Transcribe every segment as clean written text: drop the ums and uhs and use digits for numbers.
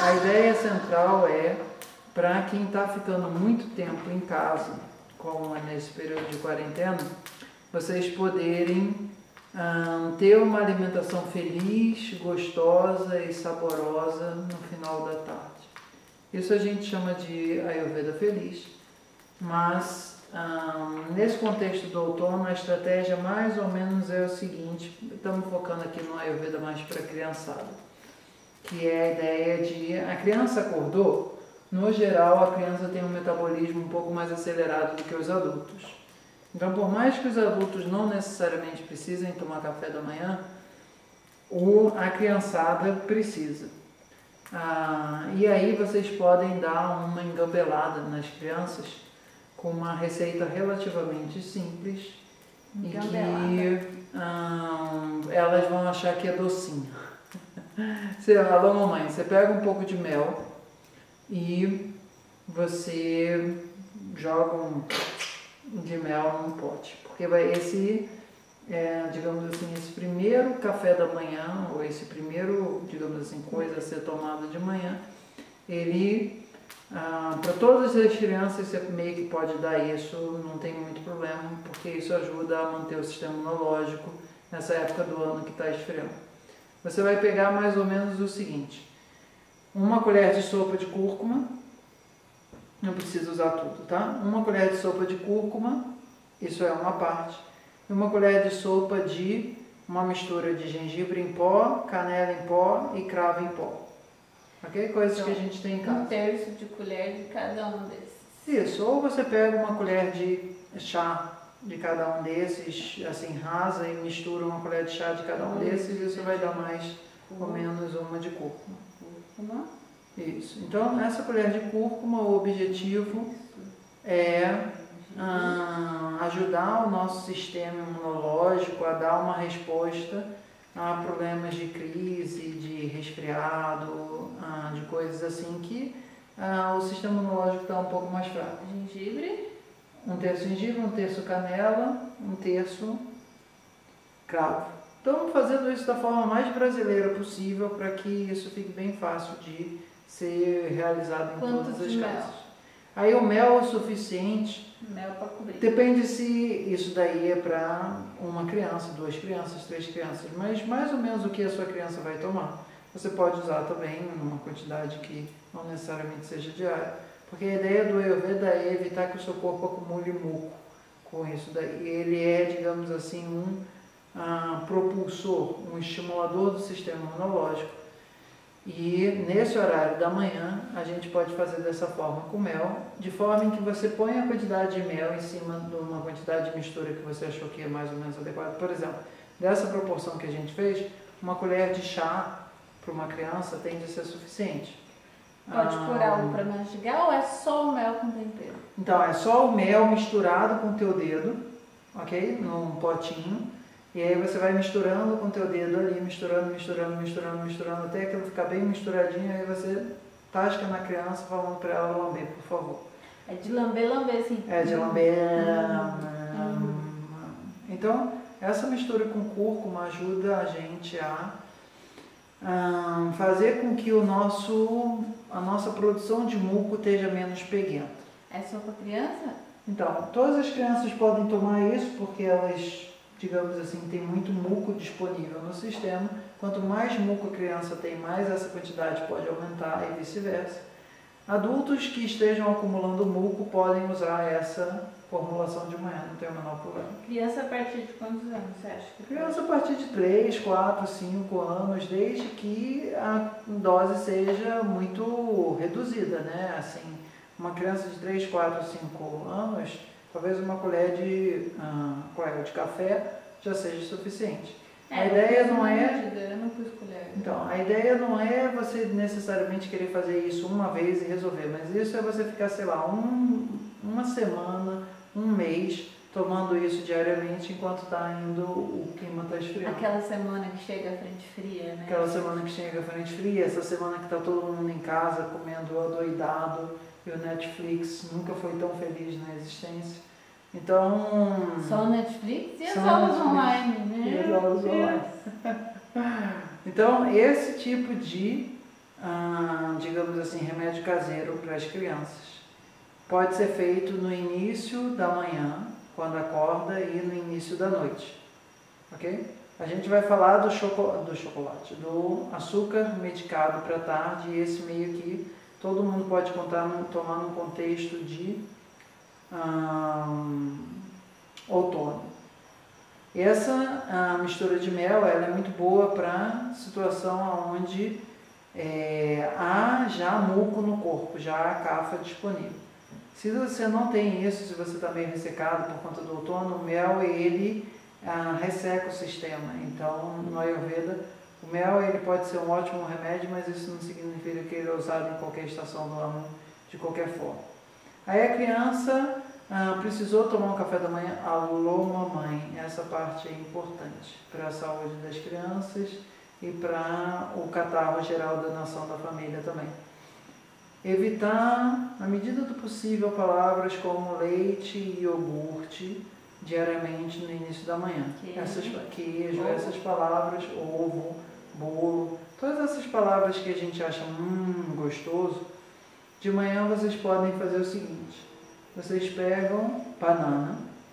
A ideia central é para quem está ficando muito tempo em casa, como é nesse período de quarentena, vocês poderem ter uma alimentação feliz, gostosa e saborosa no final da tarde. Isso a gente chama de Ayurveda feliz, mas nesse contexto do outono a estratégia mais ou menos é o seguinte, estamos focando aqui no Ayurveda mais para a criançada, que é a ideia de a criança acordou, no geral a criança tem um metabolismo um pouco mais acelerado do que os adultos. Então, por mais que os adultos não necessariamente precisem tomar café da manhã, a criançada precisa. E aí vocês podem dar uma engabelada nas crianças com uma receita relativamente simples e que elas vão achar que é docinho. Alô mamãe, você pega um pouco de mel e você joga de mel num pote, porque digamos assim, esse primeiro café da manhã, ou esse primeiro, digamos assim, coisa a ser tomada de manhã, ele, para todas as crianças, você meio que pode dar isso, não tem muito problema, porque isso ajuda a manter o sistema imunológico nessa época do ano que está esfriando. Você vai pegar mais ou menos o seguinte, uma colher de sopa de cúrcuma, não precisa usar tudo, tá? Uma colher de sopa de cúrcuma, isso é uma parte, e uma colher de sopa de uma mistura de gengibre em pó, canela em pó e cravo em pó. Ok? Coisas que a gente tem em casa. 1/3 de colher de cada um desses. Isso, ou você pega uma colher de chá de cada um desses, assim, rasa e mistura uma colher de chá de cada um desses e isso vai dar mais ou menos uma de cúrcuma. Isso. Então, essa colher de cúrcuma, o objetivo é ajudar o nosso sistema imunológico a dar uma resposta a problemas de crise, de resfriado, de coisas assim que o sistema imunológico está um pouco mais fraco. Gengibre? 1/3 gengibre, 1/3 canela, 1/3 cravo. Estamos fazendo isso da forma mais brasileira possível para que isso fique bem fácil de ser realizado em todas as casas. Aí o mel é o suficiente. Mel para cobrir. Depende se isso daí é para uma criança, 2 crianças, 3 crianças, mas mais ou menos o que a sua criança vai tomar. Você pode usar também numa quantidade que não necessariamente seja diária, porque a ideia do Ayurveda é evitar que o seu corpo acumule muco com isso daí. Ele é, digamos assim, um propulsor, um estimulador do sistema imunológico. E nesse horário da manhã a gente pode fazer dessa forma com mel, de forma em que você põe a quantidade de mel em cima de uma quantidade de mistura que você achou que é mais ou menos adequada. Por exemplo, dessa proporção que a gente fez, uma colher de chá para uma criança tende a ser suficiente. Pode pôr algo para mastigar ou é só o mel com tempero? Então, é só o mel misturado com o teu dedo, ok? Num potinho. E aí você vai misturando com o teu dedo ali, misturando, até aquilo ficar bem misturadinho, aí você tasca na criança falando para ela lamber, por favor. É de lamber, sim. É de lamber. Então, essa mistura com cúrcuma ajuda a gente a fazer com que a nossa produção de muco esteja menos peguenta. É só para criança? Então, todas as crianças podem tomar isso porque elas, digamos assim, tem muito muco disponível no sistema. Quanto mais muco a criança tem, mais essa quantidade pode aumentar e vice-versa. Adultos que estejam acumulando muco podem usar essa formulação de manhã, não tem o menor problema. Criança a partir de quantos anos você acha? Criança a partir de 3, 4, 5 anos, desde que a dose seja muito reduzida, né? Assim, uma criança de 3, 4, 5 anos, talvez uma colher de café já seja suficiente. A ideia não é... Eu não pus colher. Então, a ideia não é você necessariamente querer fazer isso uma vez e resolver, mas isso é você ficar, sei lá, uma semana, um mês, tomando isso diariamente enquanto está indo, o clima está esfriando. Aquela semana que chega a frente fria, né? Aquela semana que chega a frente fria, essa semana que está todo mundo em casa comendo adoidado e o Netflix nunca foi tão feliz na existência. Então... Só o Netflix e as aulas online, né? E as aulas online. Então, esse tipo de digamos assim, remédio caseiro para as crianças. Pode ser feito no início da manhã, quando acorda, e no início da noite, ok? A gente vai falar do chocolate, do açúcar medicado para tarde, e esse meio que todo mundo pode tomar num contexto de outono. Essa mistura de mel ela é muito boa para situação onde há já muco no corpo, já há cafa disponível. Se você não tem isso, se você está meio ressecado por conta do outono, o mel ele resseca o sistema. Então, no Ayurveda, o mel ele pode ser um ótimo remédio, mas isso não significa que ele é usado em qualquer estação do ano, de qualquer forma. Aí a criança precisou tomar um café da manhã, alô mamãe, essa parte é importante para a saúde das crianças e para o catarro geral da nação, da família também. Evitar, na medida do possível, palavras como leite e iogurte diariamente no início da manhã. Queijo, essas palavras, ovo, bolo, todas essas palavras que a gente acha gostoso, de manhã vocês podem fazer o seguinte: vocês pegam banana,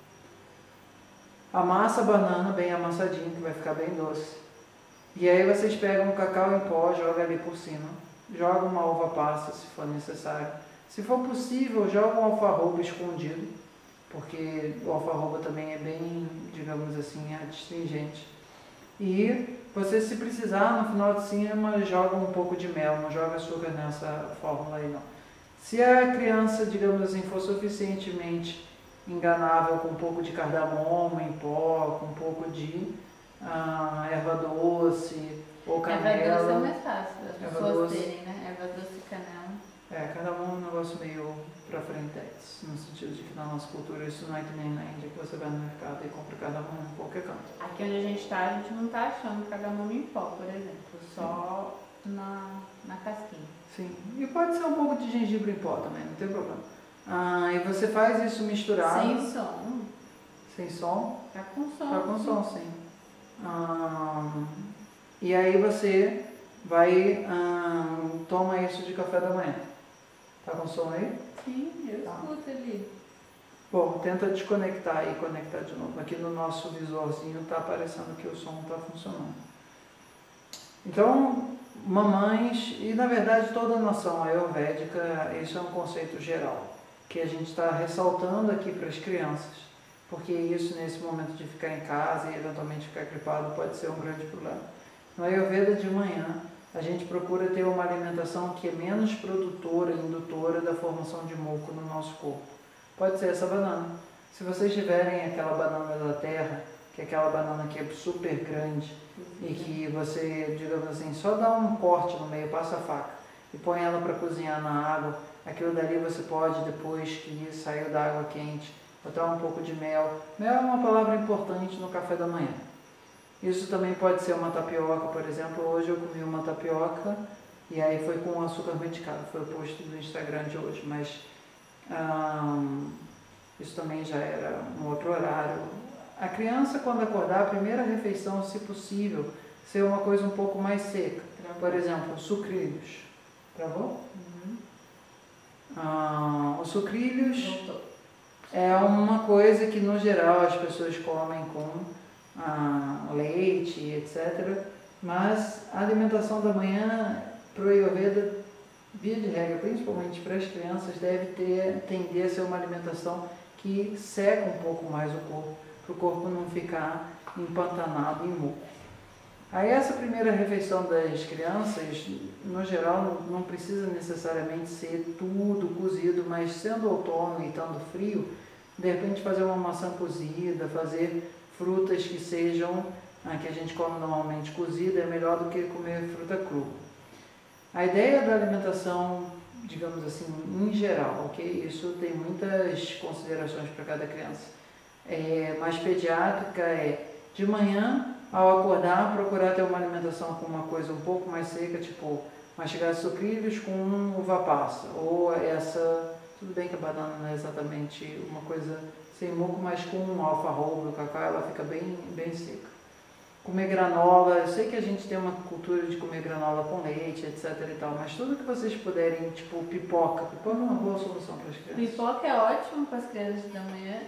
amassa a banana bem amassadinho, que vai ficar bem doce, e aí vocês pegam o cacau em pó, joga ali por cima, joga uma uva passa se for necessário, se for possível joga um alfarroba escondido, porque o alfarroba também é bem, digamos assim, astringente. E você, se precisar, no final de cima, joga um pouco de mel, não joga açúcar nessa fórmula aí não. Se a criança, digamos assim, for suficientemente enganável com um pouco de cardamomo em pó, com um pouco de erva doce ou canela... Erva doce é mais fácil as pessoas terem, né? Erva doce e canela. Cardamomo é um negócio meio pra frente, no sentido de que na nossa cultura isso não é que nem na Índia, que você vai no mercado e compra cardamomo em qualquer canto. Aqui onde a gente não está achando cardamomo em pó, por exemplo, só na casquinha. Sim, e pode ser um pouco de gengibre em pó também, não tem problema. E você faz isso misturado. Sem som. Sem som? Tá com som. Tá com som, sim. E aí você vai, toma isso de café da manhã. Tá com som aí? Sim, eu escuto ali. Bom, tenta desconectar e conectar de novo. Aqui no nosso visorzinho tá aparecendo que o som tá funcionando. Então, mamães, e na verdade toda a nação ayurvédica, isso é um conceito geral, que a gente está ressaltando aqui para as crianças, porque isso nesse momento de ficar em casa e eventualmente ficar gripado pode ser um grande problema. No Ayurveda de manhã, a gente procura ter uma alimentação que é menos produtora e indutora da formação de muco no nosso corpo. Pode ser essa banana. Se vocês tiverem aquela banana da terra, que é aquela banana que é super grande e que você, digamos assim, só dá um corte no meio, passa a faca e põe ela para cozinhar na água, aquilo dali você pode, depois que saiu da água quente, botar um pouco de mel. Mel é uma palavra importante no café da manhã. Isso também pode ser uma tapioca, por exemplo. Hoje eu comi uma tapioca e aí foi com açúcar medicado, foi o post do Instagram de hoje, mas isso também já era um outro horário. A criança, quando acordar, a primeira refeição, se possível, ser uma coisa um pouco mais seca. Por exemplo, sucrilhos. Travou? Os sucrilhos é uma coisa que, no geral, as pessoas comem com leite, etc. Mas a alimentação da manhã, para o Ayurveda, via de regra, principalmente para as crianças, deve tender a ser uma alimentação que seca um pouco mais o corpo, para o corpo não ficar empantanado em muco. Aí essa primeira refeição das crianças, no geral, não precisa necessariamente ser tudo cozido, mas sendo outono e estando frio, de repente fazer uma maçã cozida, fazer frutas que sejam, que a gente come normalmente cozida, é melhor do que comer fruta crua. A ideia da alimentação, digamos assim, em geral, ok? Isso tem muitas considerações para cada criança. Mais pediátrica de manhã, ao acordar, procurar ter uma alimentação com uma coisa um pouco mais seca, tipo mastigar sucrilhos com uva passa, ou tudo bem que a banana não é exatamente uma coisa sem muco, mas com alfarroba, o cacau, ela fica bem seca. comer granola. Eu sei que a gente tem uma cultura de comer granola com leite, etc e tal, mas tudo que vocês puderem, tipo pipoca é uma boa solução para as crianças. Pipoca é ótimo para as crianças da manhã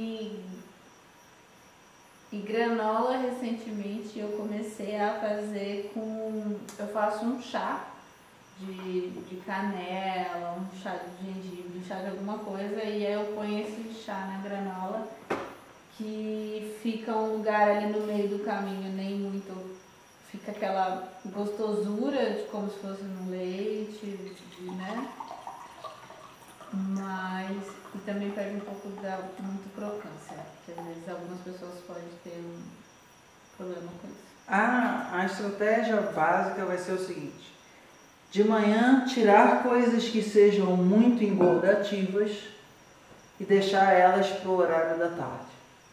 e granola, recentemente eu comecei a fazer eu faço um chá de canela, um chá de gengibre, um chá de alguma coisa, e aí eu ponho esse chá na granola, que fica um lugar ali no meio do caminho, nem muito, fica aquela gostosura de como se fosse no leite, né? E também perde um pouco da muito crocância, porque às vezes algumas pessoas podem ter um problema com isso. A estratégia básica vai ser o seguinte: de manhã tirar coisas que sejam muito engordativas e deixar elas para o horário da tarde.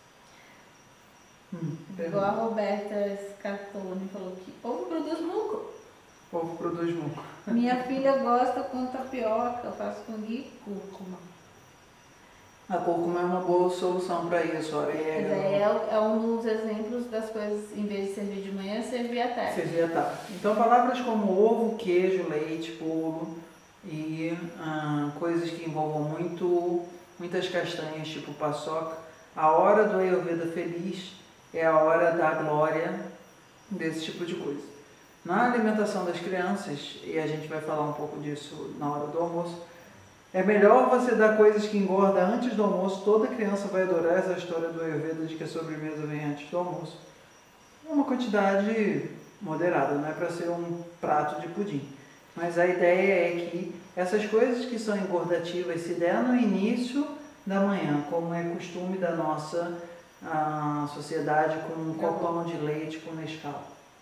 Igual a Roberta Scartoni falou que ovo produz muco. Ovo produz muco. Minha filha gosta com tapioca, eu faço com ghee e cúrcuma. A cúrcuma é uma boa solução para isso, orégano. É um dos exemplos das coisas, em vez de servir de manhã, servir à tarde. Servir à tarde. Então, palavras como ovo, queijo, leite, bolo e coisas que envolvam muitas castanhas, tipo paçoca. A hora do Ayurveda feliz é a hora da glória desse tipo de coisa. Na alimentação das crianças, e a gente vai falar um pouco disso na hora do almoço, é melhor você dar coisas que engordam antes do almoço. Toda criança vai adorar essa história do Ayurveda de que a sobremesa vem antes do almoço. É uma quantidade moderada, não é para ser um prato de pudim. Mas a ideia é que essas coisas que são engordativas se der no início da manhã, como é costume da nossa sociedade, com um copão de leite com Nescau.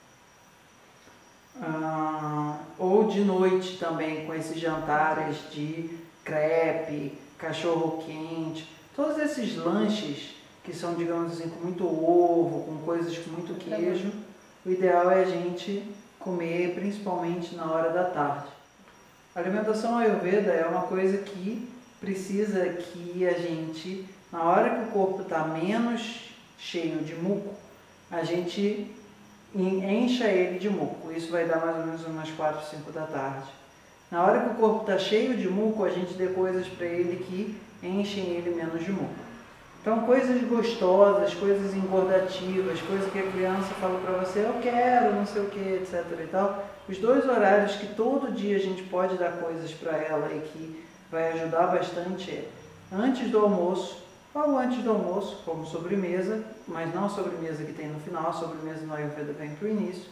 Ou de noite também, com esses jantares de crepe, cachorro quente, todos esses lanches que são, digamos assim, com muito ovo, com coisas com muito queijo. O ideal é a gente comer principalmente na hora da tarde. A alimentação Ayurveda é uma coisa que precisa que a gente, na hora que o corpo está menos cheio de muco, a gente encha ele de muco. Isso vai dar mais ou menos umas 4, 5 da tarde. Na hora que o corpo está cheio de muco, a gente dê coisas para ele que enchem ele menos de muco. Então, coisas gostosas, coisas engordativas, coisas que a criança fala para você, eu quero, não sei o que, etc e tal. Os dois horários que todo dia a gente pode dar coisas para ela e que vai ajudar bastante é antes do almoço, ou antes do almoço, como sobremesa, mas não a sobremesa que tem no final, a sobremesa no Ayurveda vem para o início.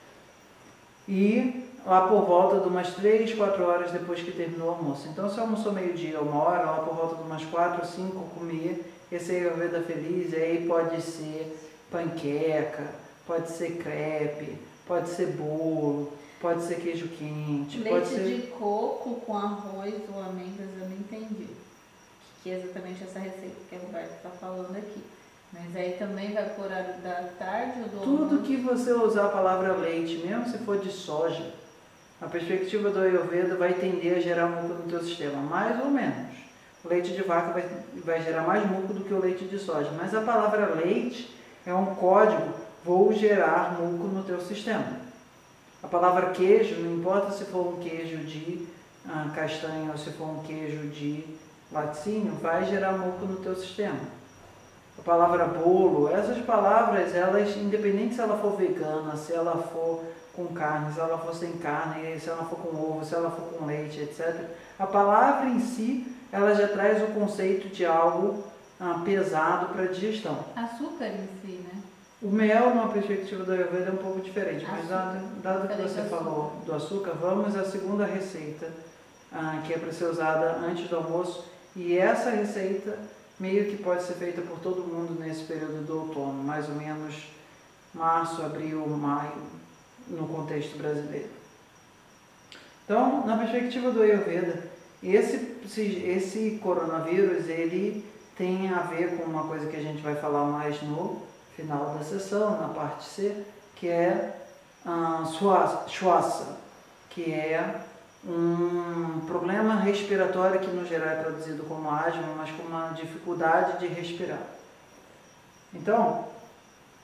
E lá por volta de umas 3, 4 horas depois que terminou o almoço. Então, se almoçou meio-dia, 1 hora, lá por volta de umas 4, 5, comer esse Ayurveda feliz. E aí pode ser panqueca, pode ser crepe, pode ser bolo, pode ser queijo quente. Leite pode ser de coco com arroz ou amêndoas, eu não entendi. Que é exatamente essa receita que a Roberta está falando aqui. Mas aí também vai por horário da tarde ou do almoço? Tudo que você usar a palavra leite, mesmo se for de soja, a perspectiva do Ayurveda vai tender a gerar muco no teu sistema, mais ou menos. O leite de vaca vai gerar mais muco do que o leite de soja, mas a palavra leite é um código, vou gerar muco no teu sistema. A palavra queijo, não importa se for um queijo de castanha ou se for um queijo de laticínio, vai gerar muco no teu sistema. A palavra bolo, essas palavras, elas, independente se ela for vegana, se ela for com carne, se ela for sem carne, se ela for com ovo, se ela for com leite, etc. A palavra em si, ela já traz o conceito de algo pesado para a digestão. Açúcar em si, né? O mel, numa perspectiva do Ayurveda, é um pouco diferente, mas dado que você falou do açúcar, vamos à segunda receita, que é para ser usada antes do almoço, e essa receita meio que pode ser feita por todo mundo nesse período do outono, mais ou menos março, abril, maio, no contexto brasileiro. Então, na perspectiva do Ayurveda, esse coronavírus, ele tem a ver com uma coisa que a gente vai falar mais no final da sessão, na parte C, que é Shwasa, que é um problema respiratório que no geral é traduzido como asma, mas com uma dificuldade de respirar. Então,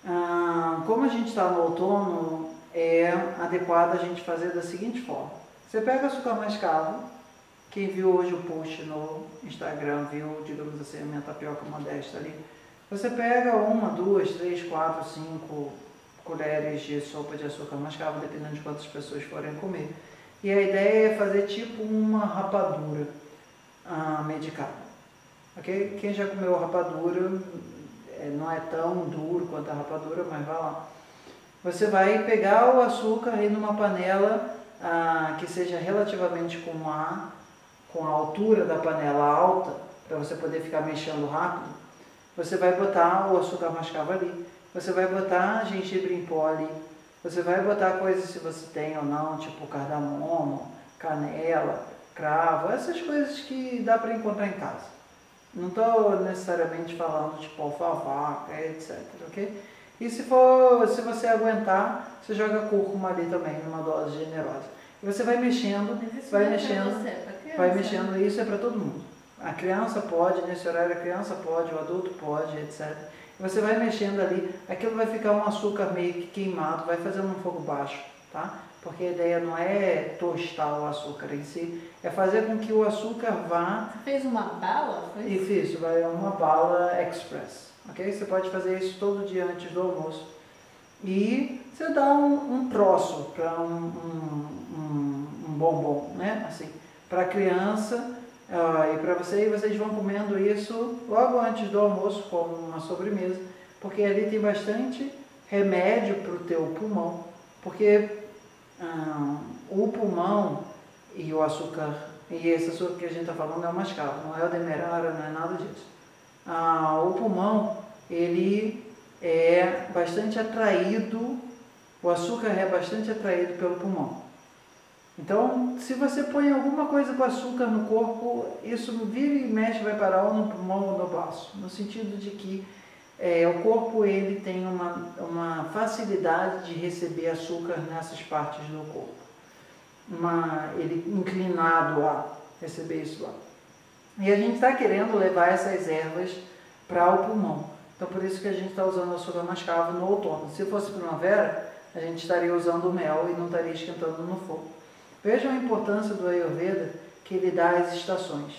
Como a gente está no outono, é adequado a gente fazer da seguinte forma. Você pega açúcar mascavo, quem viu hoje o post no Instagram, viu, digamos assim, a minha tapioca modesta ali. Você pega 1, 2, 3, 4, 5 colheres de sopa de açúcar mascavo, dependendo de quantas pessoas forem comer. E a ideia é fazer tipo uma rapadura medicada. Okay? Quem já comeu rapadura, não é tão duro quanto a rapadura, mas vai lá. Você vai pegar o açúcar e numa panela que seja relativamente com a altura da panela alta, para você poder ficar mexendo rápido. Você vai botar o açúcar mascavo ali, você vai botar gengibre em pó ali, você vai botar coisas se você tem ou não, tipo cardamomo, canela, cravo, essas coisas que dá para encontrar em casa. Não estou necessariamente falando tipo alfavaca, etc, ok? E se você aguentar, você joga cúrcuma ali também, numa dose generosa. E você vai mexendo, vai mexendo, isso é para todo mundo. A criança pode, nesse horário a criança pode, o adulto pode, etc. E você vai mexendo ali, aquilo vai ficar um açúcar meio que queimado, vai fazendo um fogo baixo, tá? Porque a ideia não é tostar o açúcar em si, é fazer com que o açúcar vá... Você fez uma bala? Foi isso? Isso, vai uma bala express, ok? Você pode fazer isso todo dia antes do almoço. E você dá um troço para um bombom, né? Assim, para a criança e para você, e vocês vão comendo isso logo antes do almoço como uma sobremesa, porque ali tem bastante remédio para o teu pulmão, porque o pulmão e o açúcar, e esse açúcar que a gente está falando é o mascavo, não é o demerara, não é nada disso. O pulmão, ele é bastante atraído, o açúcar é bastante atraído pelo pulmão. Então, se você põe alguma coisa com açúcar no corpo, isso vira e mexe, vai parar ou no pulmão ou no baço, no sentido de que o corpo ele tem uma facilidade de receber açúcar nessas partes do corpo, ele inclinado a receber isso lá. E a gente está querendo levar essas ervas para o pulmão. Então, por isso que a gente está usando o açúcar mascavo no outono. Se fosse primavera, a gente estaria usando o mel e não estaria esquentando no fogo. Vejam a importância do Ayurveda, que ele dá as estações.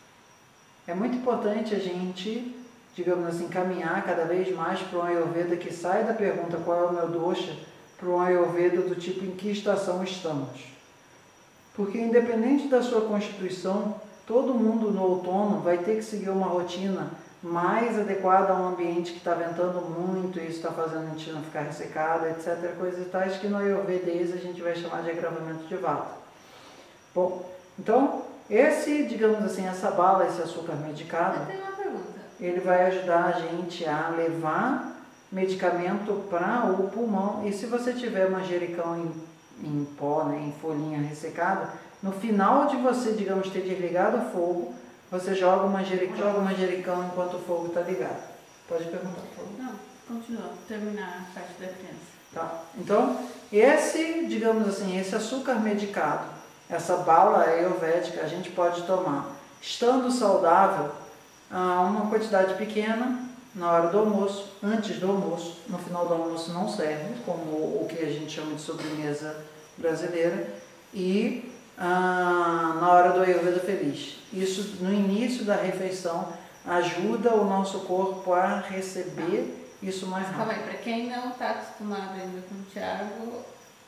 É muito importante a gente, digamos assim, caminhar cada vez mais para um Ayurveda que sai da pergunta qual é o meu dosha, para um Ayurveda do tipo em que estação estamos. Porque independente da sua constituição, todo mundo no outono vai ter que seguir uma rotina mais adequada a um ambiente que está ventando muito, e isso está fazendo a intestino ficar ressecada, etc. Coisas e tais que no Ayurvedês a gente vai chamar de agravamento de vata. Bom, então, digamos assim, essa bala, esse açúcar medicado, eu tenho uma pergunta. Ele vai ajudar a gente a levar medicamento para o pulmão. E se você tiver manjericão em pó, né, em folhinha ressecada, no final de você, digamos, ter desligado o fogo, você joga o manjericão enquanto o fogo está ligado. Pode perguntar, por favor. Não, continua. Terminar a parte da criança. Tá. Então, digamos assim, esse açúcar medicado, essa bala ayurvédica, a gente pode tomar, estando saudável, uma quantidade pequena na hora do almoço, antes do almoço. No final do almoço não serve, como o que a gente chama de sobremesa brasileira. E na hora do Ayurveda feliz. Isso no início da refeição ajuda o nosso corpo a receber isso mais rápido. Calma aí, para quem não está acostumado ainda com o Thiago,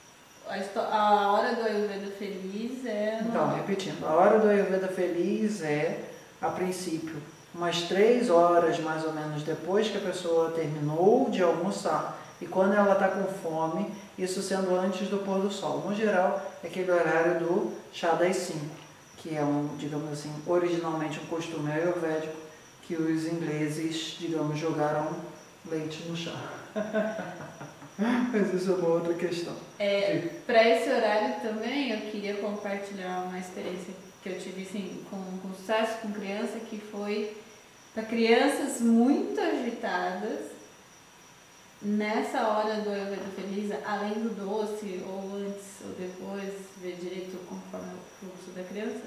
a hora do Ayurveda feliz é... Então, repetindo, a hora do Ayurveda feliz é, a princípio, umas 3 horas mais ou menos depois que a pessoa terminou de almoçar, e quando ela está com fome, isso sendo antes do pôr do sol. No geral, é aquele horário do chá das 5, que é digamos assim, originalmente um costume ayurvédico, que os ingleses, digamos, jogaram leite no chá. Mas isso é uma outra questão. Para esse horário também, eu queria compartilhar uma experiência que eu tive assim, com sucesso com criança, que foi para crianças muito agitadas. Nessa hora do Ayurveda Feliz, além do doce, ou antes ou depois, ver direito conforme o fluxo da criança,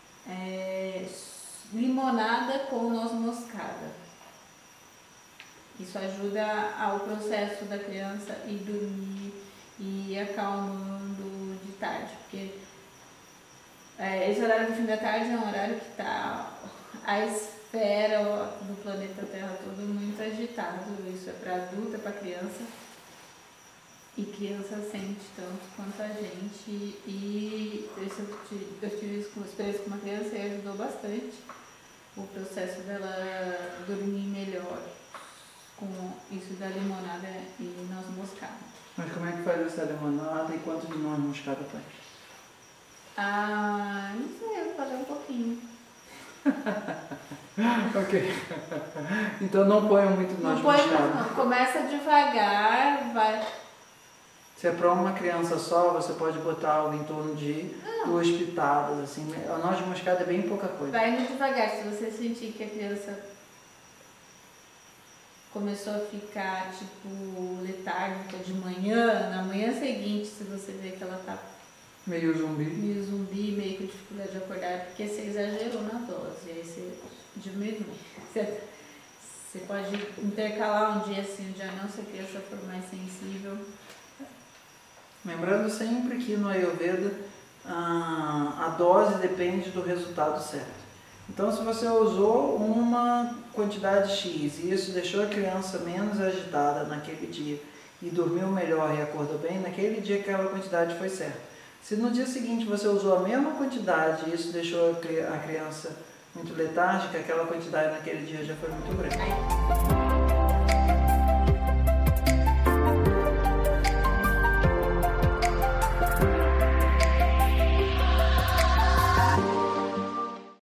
limonada com noz moscada. Isso ajuda ao processo da criança ir dormir e acalmando de tarde, porque esse horário do fim da tarde é um horário que está a esfera do planeta Terra todo muito agitado. Isso é para adulto, é para criança. E criança sente tanto quanto a gente. E eu tive isso com experiência com uma criança e ajudou bastante o processo dela dormir melhor com isso da limonada e noz moscada. Mas como é que faz essa limonada e quanto de noz moscada faz? Não sei, eu vou fazer um pouquinho. Ok. Então não ponham muito noz moscada. Não, começa devagar, vai. Se é para uma criança só, você pode botar algo em torno de 2 pitadas, assim. A noz moscada é bem pouca coisa. Vai indo devagar. Se você sentir que a criança começou a ficar, tipo, letárgica de manhã, na manhã seguinte, se você vê que ela tá meio zumbi, meio com dificuldade de acordar, é porque você exagerou na dose, aí você diminui. Você pode intercalar um dia sim, um dia não, se a criança for mais sensível. Lembrando sempre que no Ayurveda a dose depende do resultado certo. Então, se você usou uma quantidade X e isso deixou a criança menos agitada naquele dia e dormiu melhor e acordou bem, naquele dia aquela quantidade foi certa. Se no dia seguinte você usou a mesma quantidade e isso deixou a criança muito letárgica, aquela quantidade naquele dia já foi muito grande.